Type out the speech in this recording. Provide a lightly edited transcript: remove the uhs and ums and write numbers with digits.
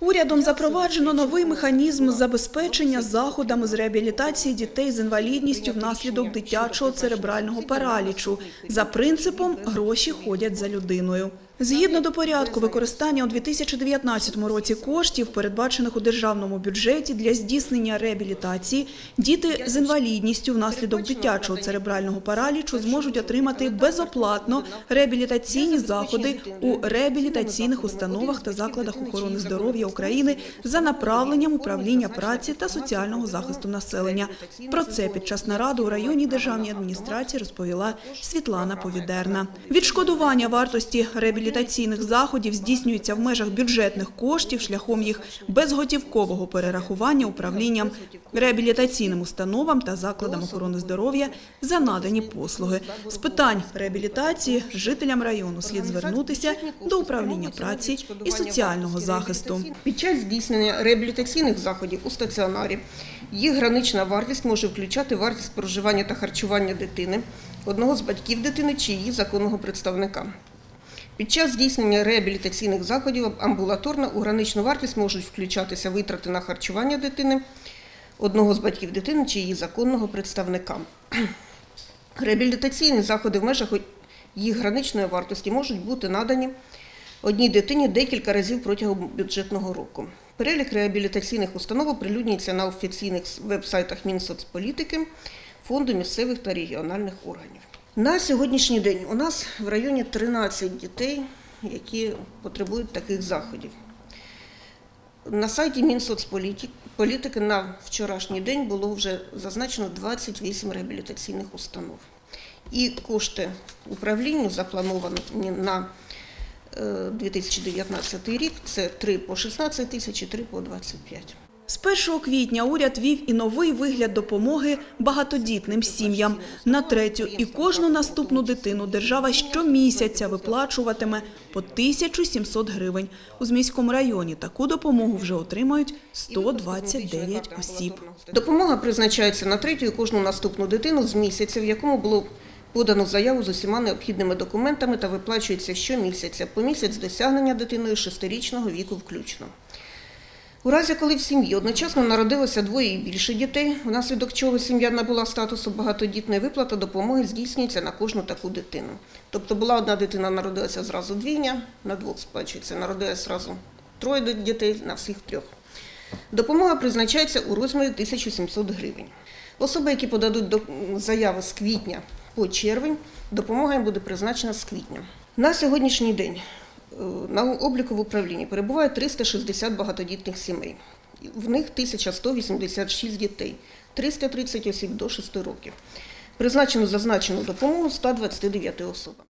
Урядом запроваджено новий механізм забезпечення заходами з реабілітації дітей з інвалідністю внаслідок дитячого церебрального паралічу за принципом «гроші ходять за людиною». Згідно до порядку використання у 2019 році коштів, передбачених у державному бюджеті для здійснення реабілітації, діти з інвалідністю внаслідок дитячого церебрального паралічу зможуть отримати безоплатно реабілітаційні заходи у реабілітаційних установах та закладах охорони здоров'я України за направленням управління праці та соціального захисту населення. Про це під час наради у районній державній адміністрації розповіла Світлана Повідерна. Відшкодування вартості реабілітаційних заходів здійснюється в межах бюджетних коштів шляхом їх безготівкового перерахування управлінням реабілітаційним установам та закладам охорони здоров'я за надані послуги. З питань реабілітації жителям району слід звернутися до управління праці і соціального захисту. Під час здійснення реабілітаційних заходів у стаціонарі їх гранична вартість може включати вартість проживання та харчування дитини, одного з батьків дитини чи її законного представника. Під час здійснення реабілітаційних заходів амбулаторно у граничну вартість можуть включатися витрати на харчування дитини, одного з батьків дитини чи її законного представника. Реабілітаційні заходи в межах їх граничної вартості можуть бути надані одній дитині декілька разів протягом бюджетного року. Перелік реабілітаційних установ оприлюднюється на офіційних веб-сайтах Мінсоцполітики, Фонду місцевих та регіональних органів. На сьогоднішній день у нас в районі 13 дітей, які потребують таких заходів. На сайті Мінсоцполітики на вчорашній день було вже зазначено 28 реабілітаційних установ. І кошти управлінню заплановані на 2019 рік – це 3 по 16 тисяч і 3 по 25. З 1 квітня уряд ввів і новий вигляд допомоги багатодітним сім'ям. На третю і кожну наступну дитину держава щомісяця виплачуватиме по 1700 гривень. У Зміївському районі таку допомогу вже отримають 129 осіб. Допомога призначається на третю і кожну наступну дитину з місяця, в якому було подано заяву з усіма необхідними документами та виплачується щомісяця, по місяць досягнення дитиною 6-річного віку включно. У разі, коли в сім'ї одночасно народилося двоє і більше дітей, внаслідок чого сім'я набула статусу багатодітної, виплата допомоги здійснюється на кожну таку дитину. Тобто була одна дитина, народилася зразу двійня, на двох сплачується, народилася зразу троє дітей, на всіх трьох. Допомога призначається у розмірі 1700 гривень. Особи, які подадуть заяви з квітня по червень, допомога їм буде призначена з квітня. На сьогоднішній день на обліку в управлінні перебуває 360 багатодітних сімей. В них 1186 дітей, 330 осіб до 6 років. Призначено зазначену допомогу 129 особам.